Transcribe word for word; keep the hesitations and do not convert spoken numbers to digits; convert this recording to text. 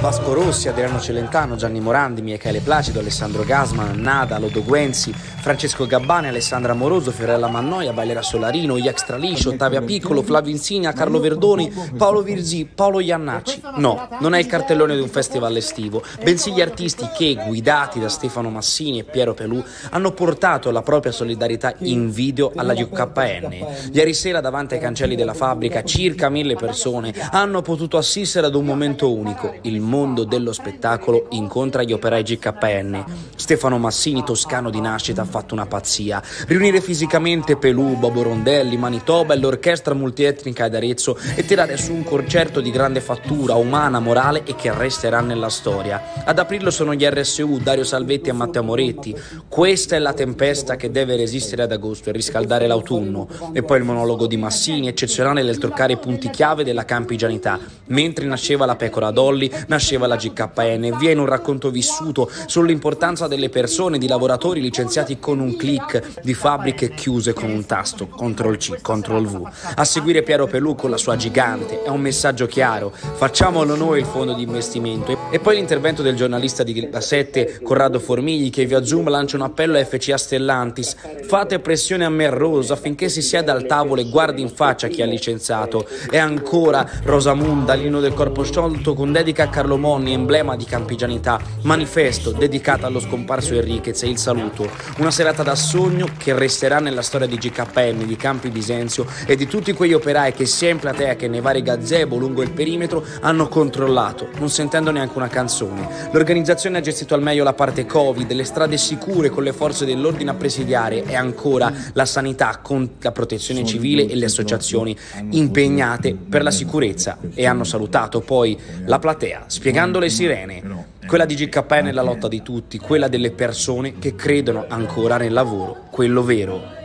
Vasco Rossi, Adriano Celentano, Gianni Morandi, Michele Placido, Alessandro Gasman, Nada, Lodo Guenzi, Francesco Gabbani, Alessandra Amoroso, Fiorella Mannoia, Bailera Solarino, Extra Liscio, Ottavia Piccolo, Flavio Insigna, Carlo Verdoni, Paolo Virzì, Paolo Iannacci. No, non è il cartellone di un festival estivo, bensì gli artisti che, guidati da Stefano Massini e Piero Pelù, hanno portato la propria solidarietà in video alla G K N. Ieri sera davanti ai cancelli della fabbrica circa mille persone hanno potuto assistere ad un momento unico. Il mondo dello spettacolo incontra gli operai G K N. Stefano Massini, toscano di nascita, ha fatto una pazzia. Riunire fisicamente Pelù, Bobo Rondelli, Manitoba e l'orchestra multietnica di Arezzo e tirare su un concerto di grande fattura umana, morale e che resterà nella storia. Ad aprirlo sono gli R S U, Dario Salvetti e Matteo Moretti. Questa è la tempesta che deve resistere ad agosto e riscaldare l'autunno. E poi il monologo di Massini, eccezionale nel toccare i punti chiave della campigianità. Mentre nasceva la pecora Dolly, nasceva la G K N. Via in un racconto vissuto sull'importanza delle persone, di lavoratori licenziati con un click, di fabbriche chiuse con un tasto, control C, control V. A seguire Piero Pelù con la sua gigante. È un messaggio chiaro: facciamolo noi il fondo di investimento. E poi l'intervento del giornalista di La sette, Corrado Formigli, che via Zoom lancia un appello a F C A Stellantis: fate pressione a Merroso affinché si sieda al tavolo e guardi in faccia chi ha licenziato. E ancora Rosamunda, l'inno del corpo sciolto con dedica a Carlo Monni, emblema di campigianità. Manifesto dedicata allo scomparso Enriquez e il saluto. Una serata da sogno che resterà nella storia di G K N, di Campi Bisenzio e di tutti quegli operai che sia in platea che nei vari gazebo lungo il perimetro hanno controllato, non sentendo neanche una canzone. L'organizzazione ha gestito al meglio la parte Covid, le strade sicure con le forze dell'ordine a presidiare e ancora la sanità con la protezione civile e le associazioni impegnate per la sicurezza. E hanno salutato poi la platea spiegando le sirene. Quella di G K N è la lotta di tutti, quella delle persone che credono ancora nel lavoro, quello vero.